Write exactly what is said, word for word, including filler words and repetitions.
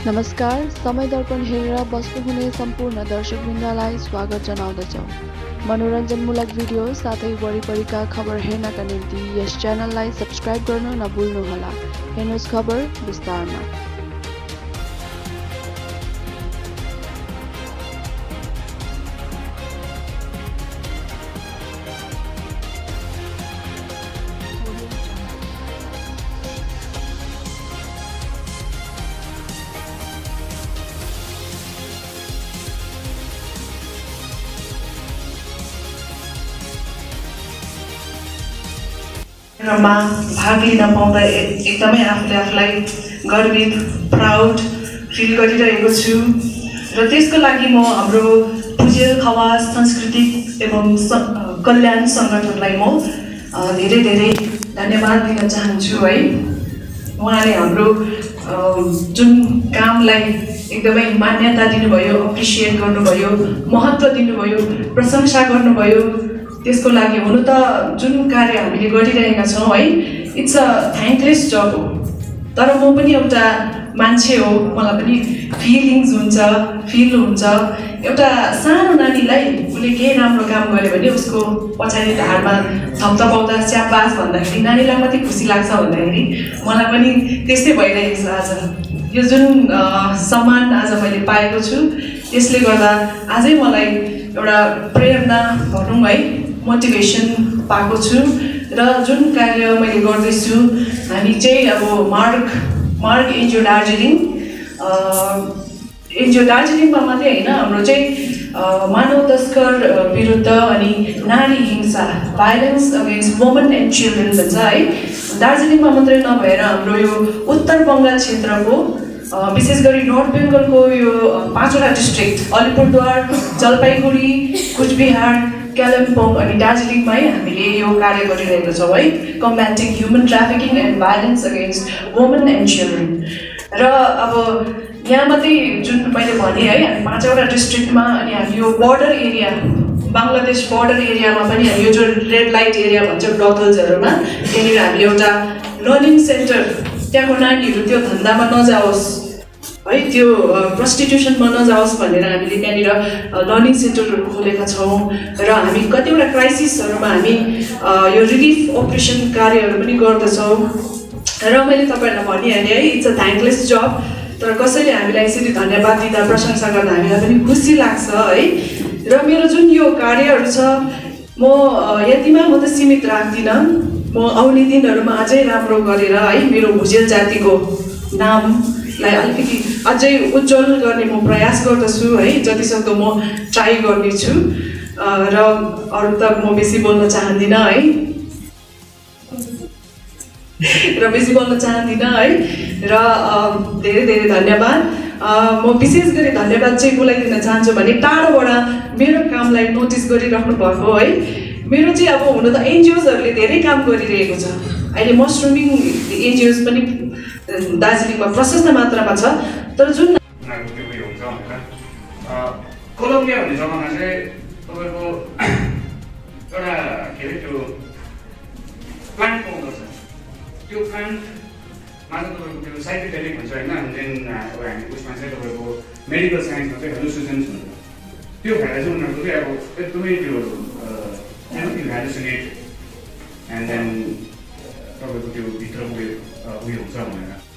नमस्कार, समय दर्पण हेरेर बस्नुहुने सम्पूर्ण दर्शकवृन्दलाई स्वागत जनाउँदछौँ। मनोरञ्जनमूलक भिडियो साथै वरिपरिका खबर हेर्नका निम्ति यस च्यानललाई सब्स्क्राइब गर्न नभुल्नुहोला। हेर्नुहोस् खबर विस्तारमा। मा भाग लिन पाउँदा एकदमै आफूले आफूलाई गर्वित प्राउड फिल गरिरहेको छु र त्यसको लागि म हाम्रो पूज्य खवास सांस्कृतिक एवं कल्याण सङ्गठनलाई म धेरै धेरै धन्यवाद दिन चाहन्छु है। उहाँले हाम्रो जुन कामलाई एकदमै मान्यता दिनुभयो, अप्रिसिएट गर्नुभयो, महत्त्व दिनुभयो, प्रशंसा गर्नुभयो। त्यसको लागि हुनु त जुन कार्य हामीले गरिरहेका छौँ है, इट्स अ थ्याङ्कलेस जब हो। तर म पनि एउटा मान्छे हो, मलाई पनि फिलिङ्स हुन्छ, फिल हुन्छ। एउटा सानो नानीलाई उसले केही राम्रो काम गर्यो भने उसको पछाडि ढाडमा थपथपाउँदा स्याबास भन्दाखेरि नानीलाई मात्रै खुसी लाग्छ भन्दाखेरि मलाई पनि त्यस्तै भइरहेको छ। आज यो जुन सम्मान आज मैले पाएको छु, त्यसले गर्दा आजै मलाई एउटा प्रेरणा भनौँ है, मोटिभेसन पाएको छु र जुन कार्य मैले गर्दैछु, हामी चाहिँ अब मार्ग मार्ग एनजिओ दार्जिलिङ एनजिओ दार्जिलिङमा मात्रै होइन, हाम्रो चाहिँ मानव तस्कर विरुद्ध अनि नारी हिंसा violence against woman and children भन्छ है, दार्जिलिङमा मात्रै नभएर हाम्रो यो उत्तर बङ्गाल क्षेत्रको विशेष गरी नर्थ बेङ्गलको यो पाँचवटा डिस्ट्रिक्ट अलिपुरद्वार, जलपाइगुडी, कुचबिहार, कालिम्पोङ अनि दार्जिलिङमै हामीले यो कार्य गरिरहेको छौँ है, combating human trafficking and violence against woman and children. र अब यहाँ मात्रै जुन मैले भने है, हामी पाँचवटा डिस्ट्रिक्टमा अनि हामी यो बोर्डर एरिया बङ्गलादेश बोर्डर एरियामा पनि हामी यो जुन रेड लाइट एरिया भन्छौँ ब्रथल्सहरूमा, त्यहाँनिर हामीले एउटा लर्निङ सेन्टर, त्यहाँको नानीहरू त्यो धन्दामा नजाओस् है, त्यो प्रस्टिट्युसनमा नजाओस् भनेर हामीले त्यहाँनिर लर्निङ सेन्टरहरू खोलेका छौँ। र हामी कतिवटा क्राइसिसहरूमा हामी यो रिलिफ अपरेसन कार्यहरू पनि गर्दछौँ। र मैले तपाईँहरूलाई भनिहालेँ है, इट्स अ थ्याङ्कलेस जब। तर कसैले हामीलाई यसरी धन्यवाद दिँदा, प्रशंसा गर्दा हामीलाई पनि खुसी लाग्छ है। र मेरो जुन यो कार्यहरू छ, म यतिमा म त सीमित राख्दिनँ। म आउने दिनहरूमा अझै राम्रो गरेर है, मेरो भुजेल जातिको नामलाई अलिकति अझै उज्जवल गर्ने म प्रयास गर्दछु है, जतिसक्दो म ट्राई गर्नेछु। र अरू त म बेसी बोल्न चाहदिनँ है र बेसी बोल्न चाहदिनँ है र धेरै धेरै धन्यवाद। म विशेष गरी धन्यवाद चाहिँ कसलाई दिन चाहन्छु भने टाढोबाट मेरो कामलाई नोटिस गरिराख्नु भएको है। मेरो चाहिँ अब हुन त एनजिओजहरूले धेरै काम गरिरहेको छ अहिले, मसरुमिङ एनजिओज पनि दार्जिलिङमा प्रशस्त मात्रामा छ। तर जुन कोलम्बिया भन्ने जग्गामा चाहिँ तपाईँको एउटा के अरे त्यो प्लान्ट पाउँदछ, त्यो प्लान्टमा चाहिँ तपाईँको त्यो साइकोथेरापी भन्छ होइन, देन अब हामी उसमा चाहिँ तपाईँको मेडिकल साइन्समा चाहिँ हेलुसिनेसन्स भन्छ, त्यो भएर चाहिँ उनीहरूको चाहिँ अब एकदमै त्यो हेलुसिनेट एन्ड देन तपाईँको त्यो भित्रको उयो उयो हुन्छ भनेर